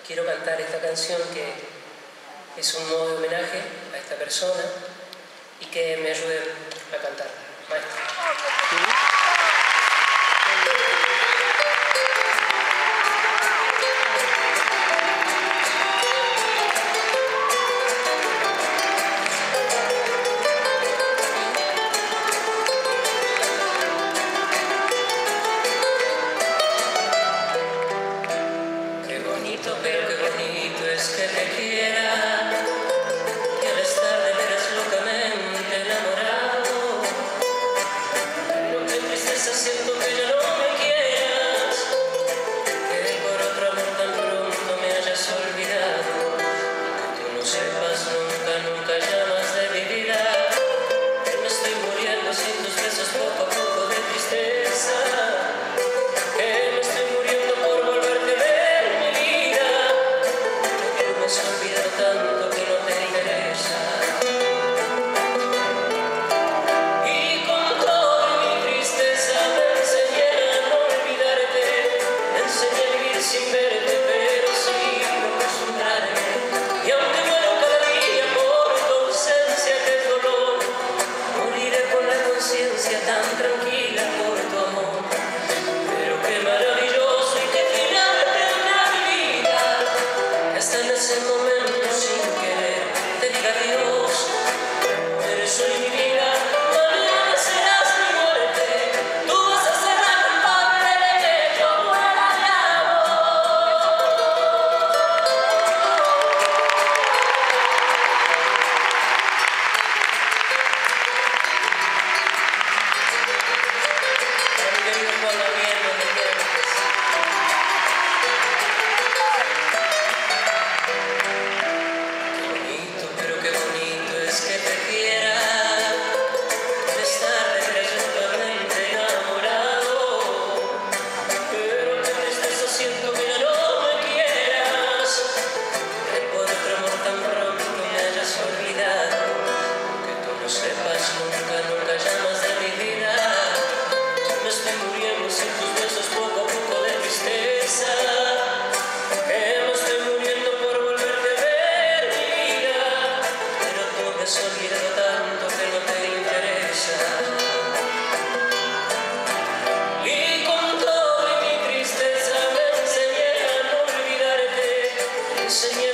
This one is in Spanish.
quiero cantar esta canción que es un modo de homenaje a esta persona y que me ayude a cantar. Maestro. Pero qué bonito es que te quiera y al estar de veras locamente enamorado. No te tristeza, siento que ya no me quieras, que por otro amor tan pronto me hayas olvidado, que tú no sepas nunca llamas de mi vida, que me estoy muriendo sin tus besos poco a poco de tristeza, que me estoy muriendo por volverte a ver. Me has olvidado tanto que no te interesa. Y con toda mi tristeza me enseñé a no olvidarte, me enseñé a vivir sin verte, pero sin acostumbrarme. Y aunque muero cada día por tu ausencia, que dolor, moriré con la conciencia tan tranquila por tu amor. Pero qué maravilloso y qué final tendrá mi vida, que hasta en ese momento sin querer te diga adiós. Eres hoy mi vida, mañana serás mi muerte, tú vas a ser la culpable de que yo muera de amor. Para mi querido Juan Gabriel, donde quiera que estés. Qué bonito es que te quiera, de estar de veras locamente enamorado, pero qué tristeza siento que ya no me quieras, que por otro amor tan pronto me hayas olvidado, que tú no sepas nunca llamas de mi vida, me estoy muriendo sin tus besos poco a poco de tristeza, que me estoy muriendo por volverte a ver mi vida. Me has olvidado tanto que no te interesa. Y con toda mi tristeza me enseñé a no olvidarte, me enseñé